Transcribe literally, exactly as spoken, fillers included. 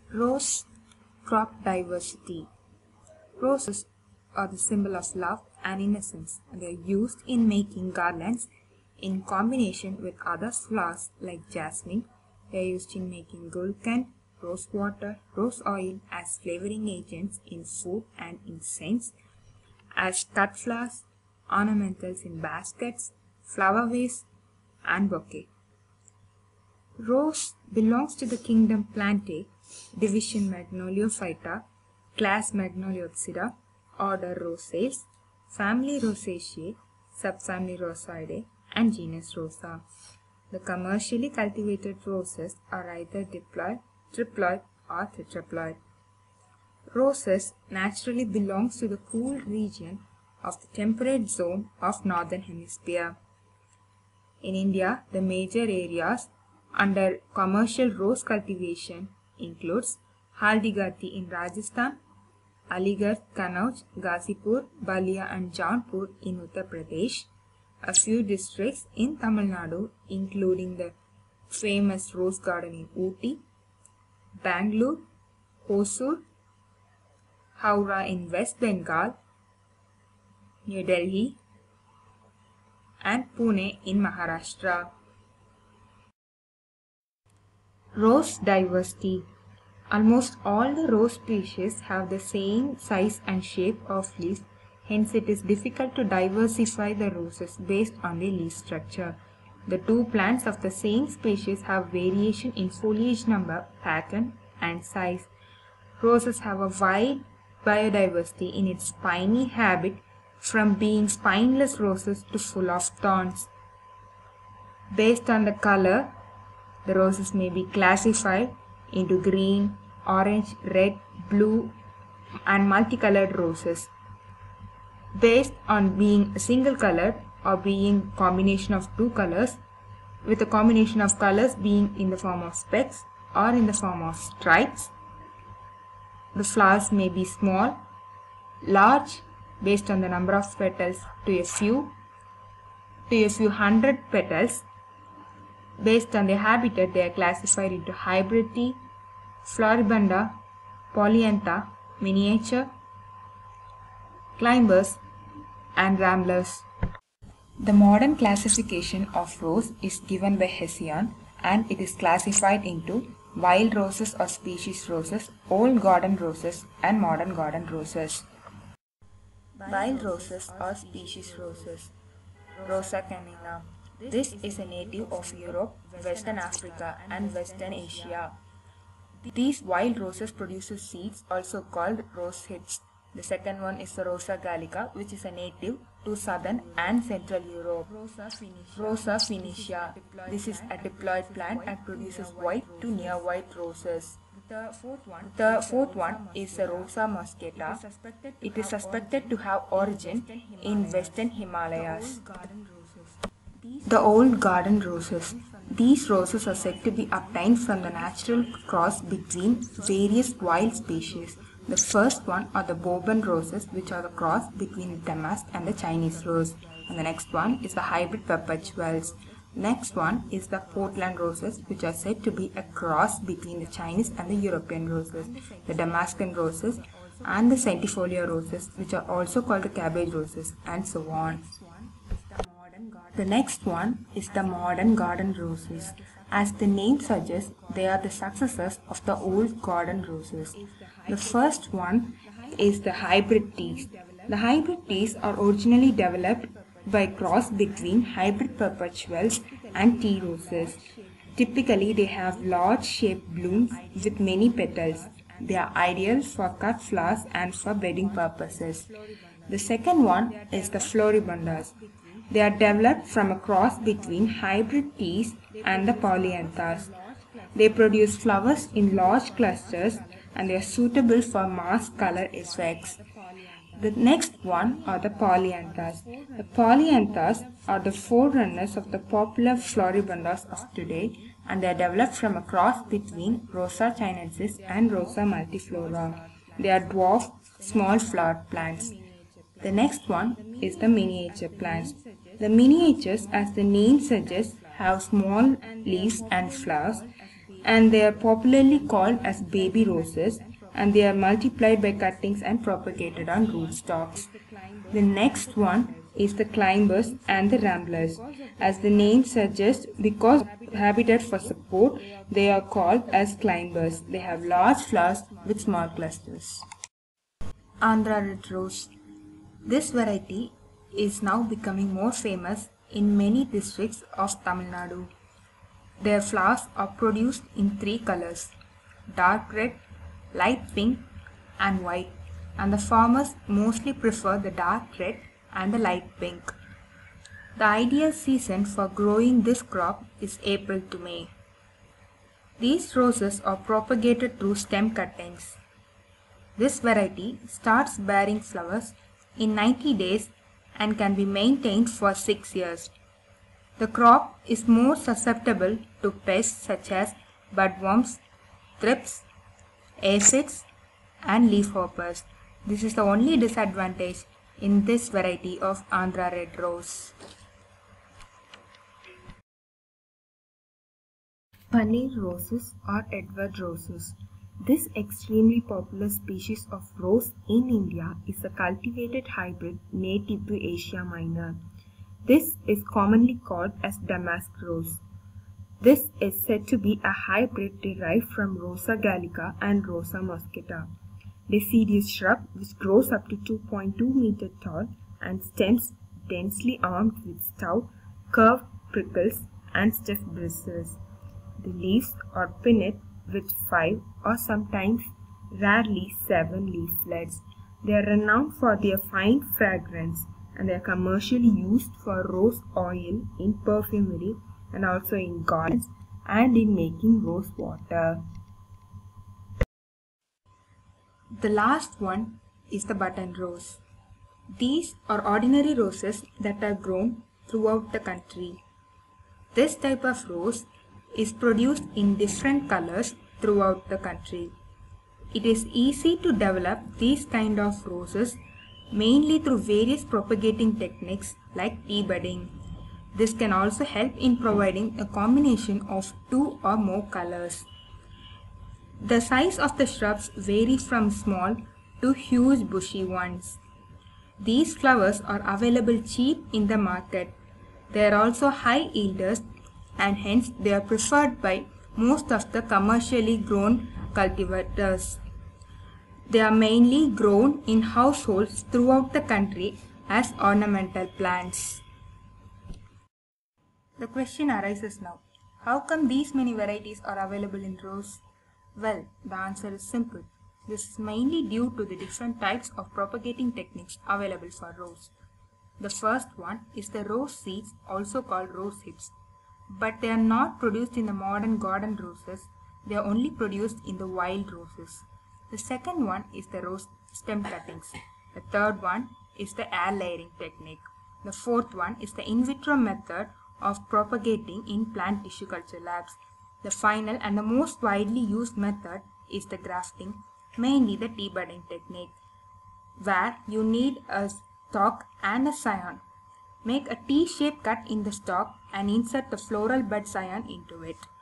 Rose crop diversity. Roses are the symbol of love and innocence, and they are used in making garlands in combination with other flowers like jasmine. They are used in making gulkand, rose water, rose oil as flavoring agents in food and incense, as cut flowers, ornamentals in baskets, flower vase, and bouquet. Rose belongs to the kingdom Plantae, division Magnoliophyta, class Magnoliopsida, order Rosales, family Rosaceae, subfamily Rosidae, and genus Rosa. The commercially cultivated roses are either diploid, triploid, or tetraploid. Roses naturally belongs to the cool region of the temperate zone of northern hemisphere. In India, the major areas under commercial rose cultivation includes Haldighati in Rajasthan, Aligarh, Kannauj, Ghazipur, Balia and Jaunpur in Uttar Pradesh, a few districts in Tamil Nadu including the famous rose garden in Ooty, Bangalore, Hosur, Howrah in West Bengal, New Delhi, and Pune in Maharashtra. Rose diversity. Almost all the rose species have the same size and shape of leaves, hence it is difficult to diversify the roses based on the leaf structure. The two plants of the same species have variation in foliage number, pattern, and size. Roses have a wide biodiversity in its spiny habit, from being spineless roses to full of thorns. Based on the color, the roses may be classified into green, orange, red, blue, and multicolored roses. Based on being a single colored or being combination of two colors, with a combination of colors being in the form of specks or in the form of stripes. The flowers may be small, large, based on the number of petals to a few, to a few hundred petals. Based on their habitat, they are classified into hybrid tea, floribunda, polyantha, miniature, climbers, and ramblers. The modern classification of rose is given by Hessian, and it is classified into wild roses or species roses, old garden roses, and modern garden roses. Wild roses or species roses. Rosa canina. This is a native of Europe, Western Africa, and Western Asia. These wild roses produce seeds also called rose hips. The second one is the Rosa gallica, which is a native to southern and central Europe. Rosa phoenicia. This is a diploid plant and produces white to near white roses. The fourth one is the Rosa mosqueta. It is suspected to have origin in western Himalayas. The old garden roses. These roses are said to be obtained from the natural cross between various wild species. The first one are the Bourbon roses, which are the cross between the damask and the Chinese rose. And the next one is the hybrid perpetuals. Next one is the Portland roses, which are said to be a cross between the Chinese and the European roses, the Damascus roses, and the centifolia roses, which are also called the cabbage roses, and so on. The next one is the modern garden roses. As the name suggests, they are the successors of the old garden roses. The first one is the hybrid teas. The hybrid teas are originally developed by cross between hybrid perpetuals and tea roses. Typically, they have large shaped blooms with many petals. They are ideal for cut flowers and for bedding purposes. The second one is the floribundas. They are developed from a cross between hybrid teas and the polyanthas. They produce flowers in large clusters and they are suitable for mass color effects. The next one are the polyanthas. The polyanthas are the forerunners of the popular floribundas of today, and they are developed from a cross between Rosa chinensis and Rosa multiflora. They are dwarf, small flowered plants. The next one is the miniature plants. The miniatures, as the name suggests, have small leaves and flowers. and they are popularly called as baby roses, and they are multiplied by cuttings and propagated on rootstocks. The next one is the climbers and the ramblers. As the name suggests, because of habitat for support, they are called as climbers. They have large flowers with small clusters. Andhra Red Rose. This variety is now becoming more famous in many districts of Tamil Nadu. Their flowers are produced in three colors: dark red, light pink, and white, and the farmers mostly prefer the dark red and the light pink. The ideal season for growing this crop is April to May. These roses are propagated through stem cuttings. This variety starts bearing flowers in ninety days and can be maintained for six years. The crop is more susceptible to pests such as budworms, thrips, aphids, and leafhoppers. This is the only disadvantage in this variety of Andhra Red Rose. Paneer roses or Edward roses. This extremely popular species of rose in India is a cultivated hybrid native to Asia Minor. This is commonly called as damask rose. This is said to be a hybrid derived from Rosa gallica and Rosa mosquita. Deciduous shrub which grows up to two point two meters tall and stems densely armed with stout, curved prickles and stiff bristles. The leaves are pinnate with five or sometimes rarely seven leaflets. They are renowned for their fine fragrance, and they are commercially used for rose oil in perfumery and also in gardens and in making rose water. The last one is the button rose. These are ordinary roses that are grown throughout the country. This type of rose is produced in different colors throughout the country. It is easy to develop these kind of roses mainly through various propagating techniques like tea budding. This can also help in providing a combination of two or more colors. The size of the shrubs vary from small to huge bushy ones. These flowers are available cheap in the market. They are also high yielders, and hence they are preferred by most of the commercially grown cultivators. They are mainly grown in households throughout the country as ornamental plants. The question arises now, how come these many varieties are available in rose? Well, the answer is simple. This is mainly due to the different types of propagating techniques available for rose. The first one is the rose seeds, also called rose hips. But they are not produced in the modern garden roses, they are only produced in the wild roses. The second one is the rose stem cuttings. The third one is the air layering technique. The fourth one is the in vitro method of propagating in plant tissue culture labs. The final and the most widely used method is the grafting, mainly the tea budding technique, where you need a stalk and a scion. Make a T-shaped cut in the stalk and insert the floral bud scion into it.